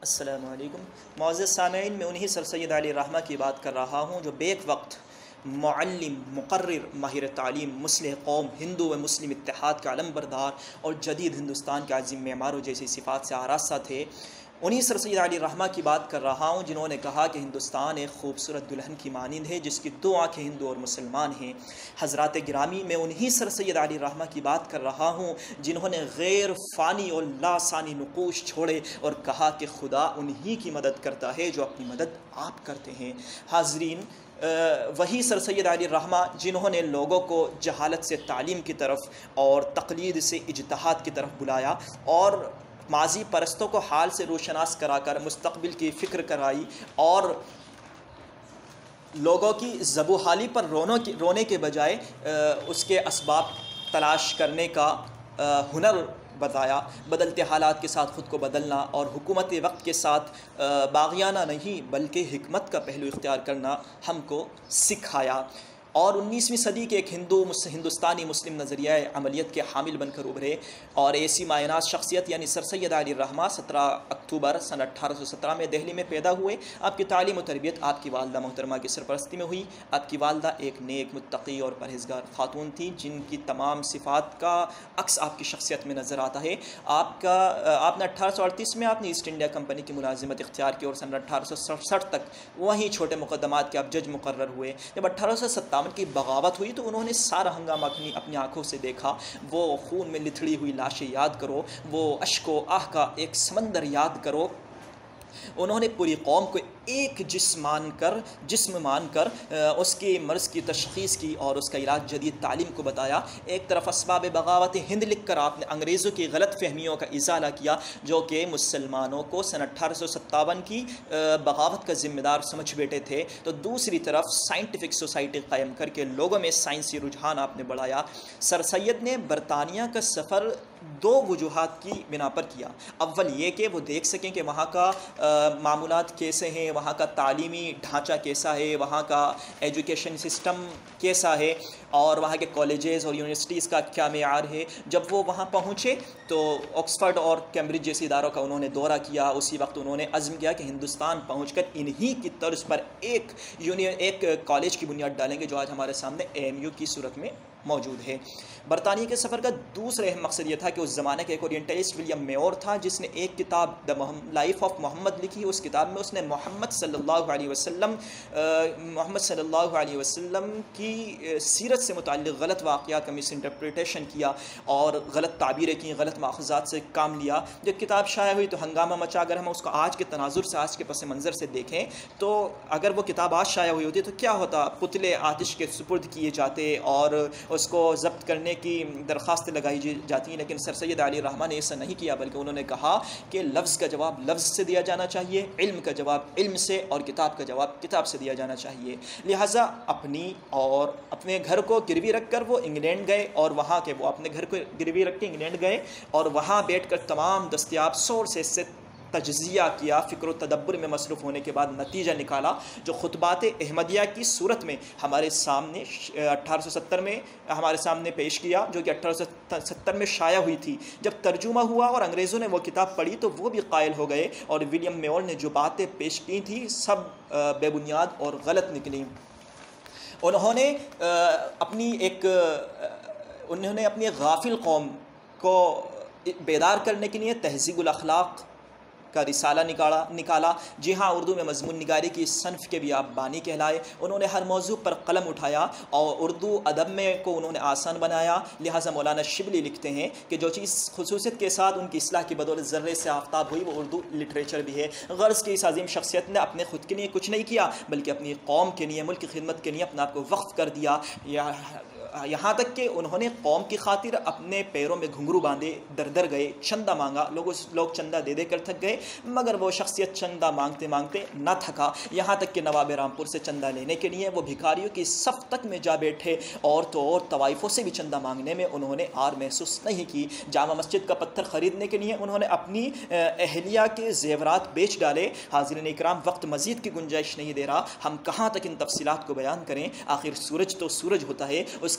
السلام علیکم معزز سامعین، میں انہی سر سید علی رحمہ کی بات کر رہا ہوں جو بیک وقت معلم، مقرر، ماہر تعلیم، مصلح قوم، ہندو و مسلم اتحاد کا علم بردار اور جدید ہندوستان کے عظیم معماروں جیسی صفات سے آراستہ تھے۔ انہی سر سید علی رحمہ کی بات کر رہا ہوں جنہوں نے کہا کہ ہندوستان ایک خوبصورت دلہن کی مانند ہے جس کی دو آنکھیں ہندو اور مسلمان ہیں۔ حضرات گرامی، میں انہی سر سید علی رحمہ کی بات کر رہا ہوں جنہوں نے غیر فانی اور لاسانی نقوش چھوڑے اور کہا کہ خدا انہی کی مدد کرتا ہے جو اپنی مدد آپ کرتے ہیں۔ حاضرین، وہی سر سید علی رحمہ جنہوں نے لوگوں کو جہالت سے تعلیم کی طرف اور تقلید سے اجتہاد کی طرف بلایا اور ماضی پرستوں کو حال سے روشناس کرا کر مستقبل کی فکر کرائی اور لوگوں کی ذب و حالی پر رونے کے بجائے اس کے اسباب تلاش کرنے کا ہنر بتایا، بدلتے حالات کے ساتھ خود کو بدلنا اور حکومت وقت کے ساتھ باغیانہ نہیں بلکہ حکمت کا پہلو اختیار کرنا ہم کو سکھایا، اور 19ویں صدی کے ایک ہندوستانی مسلم نظریہ عملیت کے حامل بن کر ابھرے اور ایسی مایناز شخصیت یعنی سر سید علی رحمہ 17 اکتوبر سن 1817 میں دہلی میں پیدا ہوئے۔ آپ کی تعلیم و تربیت آپ کی والدہ محترمہ کی سرپرستی میں ہوئی۔ آپ کی والدہ ایک نیک، متقی اور پرہیزگار خاتون تھیں جن کی تمام صفات کا عکس آپ کی شخصیت میں نظر آتا ہے۔ آپ نے 1838 میں آپ نے ایسٹ انڈیا کمپنی کی ملازمت اختیار کی اور سن 1867 تک وہیں چھوٹے مقدمات کے آپ جج مقرر ہوئے۔ جب 1857 کی بغاوت ہوئی تو انہوں نے سارا ہنگامہ اپنی آنکھوں سے دیکھا۔ وہ خون میں لتھڑی ہوئی لاشیں یاد کرو، وہ اشک و آہ کا ایک سمندر یاد کرو۔ انہوں نے پوری قوم کو ایک جسم مان کر اس کے مرض کی تشخیص کی اور اس کا علاج جدید تعلیم کو بتایا۔ ایک طرف اسباب بغاوت ہند لکھ کر آپ نے انگریزوں کی غلط فہمیوں کا ازالہ کیا جو کہ مسلمانوں کو سن 1857 کی بغاوت کا ذمہ دار سمجھ بیٹھے تھے، تو دوسری طرف سائنٹیفک سوسائٹی قائم کر کے لوگوں میں سائنسی رجحان آپ نے بڑھایا۔ سر سید نے برطانیہ کا سفر دو وجوہات کی بنا پر کیا۔ اول یہ کہ وہ دیکھ سکیں کہ وہاں کا معمولات کیسے ہیں، وہاں کا تعلیمی ڈھانچہ کیسا ہے، وہاں کا ایجوکیشن سسٹم کیسا ہے اور وہاں کے کالجز اور یونیورسٹیز کا کیا معیار ہے۔ جب وہ وہاں پہنچے تو آکسفورڈ اور کیمبرج جیسے اداروں کا انہوں نے دورہ کیا۔ اسی وقت انہوں نے عزم کیا کہ ہندوستان پہنچ کر انہی کی طرز پر ایک کالج کی بنیاد ڈالیں گے جو آج ہمارے سامنے AMU کی صورت میں موجود ہے۔ برطانیہ کے سفر کا دوسرا اہم مقصد یہ تھا کہ اس زمانے کا ایک اورینٹلسٹ ولیم میور تھا جس نے ایک کتاب لائف آف محمد لکھی۔ اس کتاب میں اس نے محمد صلی اللہ علیہ وسلم کی سیرت سے متعلق غلط واقعات کا مس انٹرپریٹیشن کیا اور غلط تعبیریں کی، غلط ماخذات سے کام لیا۔ جب کتاب شائع ہوئی تو ہنگامہ مچا۔ اگر ہم اس کو آج کے تناظر سے، آج کے پس منظر سے دیکھیں تو اگر وہ کتاب آج شائع ہوئی ہوتی تو کیا ہوتا؟ پتلے آتش کے سپرد کیے جاتے اور اس کو ضبط کرنے کی درخواست لگائی جاتی ہیں، لیکن سر سید علی رحمہ نے ایسا نہیں کیا بلکہ انہوں نے کہا کہ لفظ کا جواب لفظ سے دیا جانا چاہیے، علم کا جواب علم سے اور کتاب کا جواب کتاب سے دیا جانا چاہیے۔ لہٰذا اپنے گھر کو گروی رکھ کر وہ انگلینڈ گئے اور وہاں کے وہ اپنے گھر کو گروی رکھ کے انگلینڈ گئے اور وہاں بیٹھ کر تمام دستیاب سورسز سے تجزیہ کیا، فکر و تدبر میں مصروف ہونے کے بعد نتیجہ نکالا جو خطبات احمدیہ کی صورت میں ہمارے سامنے 1870 میں ہمارے سامنے پیش کیا، جو کہ 1870 میں شائع ہوئی تھی۔ جب ترجمہ ہوا اور انگریزوں نے وہ کتاب پڑھی تو وہ بھی قائل ہو گئے اور ولیم میور نے جو باتیں پیش کی تھیں سب بے بنیاد اور غلط نکلیں۔ انہوں نے اپنی غافل قوم کو بیدار کرنے کے لیے تہذیب الاخلاق کا رسالہ نکالا۔ جی ہاں، اردو میں مضمون نگاری کی صنف کے بھی آپ بانی کہلائے۔ انہوں نے ہر موضوع پر قلم اٹھایا اور اردو ادب میں کو انہوں نے آسان بنایا۔ لہٰذا مولانا شبلی لکھتے ہیں کہ جو چیز خصوصیت کے ساتھ ان کی اصلاح کی بدولت ذرے سے آفتاب ہوئی وہ اردو لٹریچر بھی ہے۔ غرض کی اس عظیم شخصیت نے اپنے خود کے لیے کچھ نہیں کیا بلکہ اپنی قوم کے لیے، ملک کی خدمت کے لیے اپنے آپ کو وقف کر دیا، یہاں تک کہ انہوں نے قوم کی خاطر اپنے پیروں میں گھنگرو باندھے در در گئے، چندہ مانگا، لوگ چندہ دے کر تھک گئے مگر وہ شخصیت چندہ مانگتے مانگتے نہ تھکا، یہاں تک کہ نواب رامپور سے چندہ لینے کے لیے وہ بھکاریوں کی صف تک میں جا بیٹھے اور تو اور طوائفوں سے بھی چندہ مانگنے میں انہوں نے آر محسوس نہیں کی۔ جامع مسجد کا پتھر خریدنے کے لیے انہوں نے اپنی اہلیہ کے زیورات بیچ ڈالے۔ حاضرین اکرام، وقت مزید کی گنجائش نہیں دے رہا، ہم کہاں تک ان تفصیلات کو بیان کریں؟ آخر سورج تو سورج ہوتا ہے، اس کی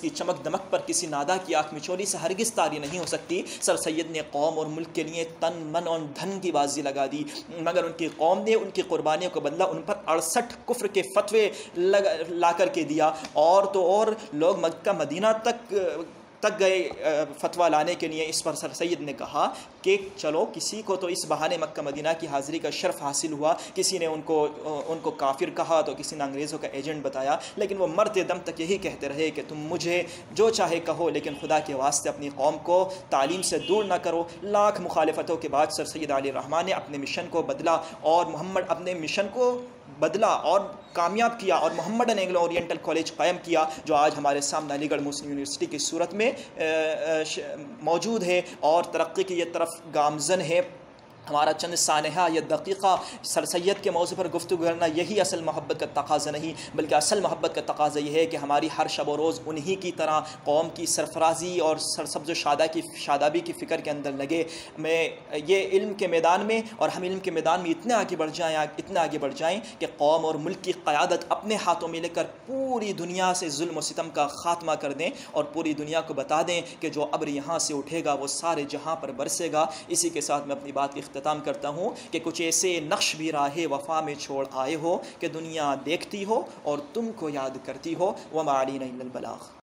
کی چمک دمک پر کسی نادا کی آنکھ مچولی سے ہرگز طاری نہیں ہو سکتی۔ سر سید نے قوم اور ملک کے لیے تن من اور دھن کی بازی لگا دی، مگر ان کی قوم نے ان کی قربانیوں کو بدلا، ان پر 68 کفر کے فتوے لا کر کے دیا، اور تو اور لوگ مکہ مدینہ تک گئے فتویٰ لانے کے لیے۔ اس پر سر سید نے کہا کہ چلو کسی کو تو اس بہانے مکہ مدینہ کی حاضری کا شرف حاصل ہوا، کسی نے ان کو کافر کہا تو کسی نے انگریزوں کا ایجنٹ بتایا، لیکن وہ مرتے دم تک یہی کہتے رہے کہ تم مجھے جو چاہے کہو لیکن خدا کے واسطے اپنی قوم کو تعلیم سے دور نہ کرو۔ لاکھ مخالفتوں کے بعد سر سید علی الرحمٰن نے اپنے مشن کو بدلا، اور محمد اپنے مشن کو بدلا اور کامیاب کیا، اور محمڈن اینگلو اورینٹل کالج قائم کیا، جو آج ہمارے سامنے علی گڑھ مسلم یونیورسٹی کی صورت میں موجود ہے اور ترقی کی یہ طرف گامزن ہے۔ ہمارا چند سانحہ یا دقیقہ سر سید کے موضوع پر گفتگو کرنا یہی اصل محبت کا تقاضا نہیں، بلکہ اصل محبت کا تقاضا یہ ہے کہ ہماری ہر شب و روز انہی کی طرح قوم کی سرفرازی اور سرسبز و شادابی کی فکر کے اندر لگے۔ میں یہ علم کے میدان میں، اور ہم علم کے میدان میں اتنے آگے بڑھ جائیں کہ قوم اور ملک کی قیادت اپنے ہاتھوں میں لے کر پوری دنیا سے ظلم و ستم کا خاتمہ کر دیں، اور پوری دنیا کو بتا دیں کہ جو ابر یہاں سے اٹھے گا وہ سارے جہاں پر برسے گا۔ اسی کے ساتھ میں اپنی بات کی اختتام کرتا ہوں کہ کچھ ایسے نقش بھی راہ وفا میں چھوڑ آئے ہو کہ دنیا دیکھتی ہو اور تم کو یاد کرتی ہو۔ وما علینا الا البلاغ۔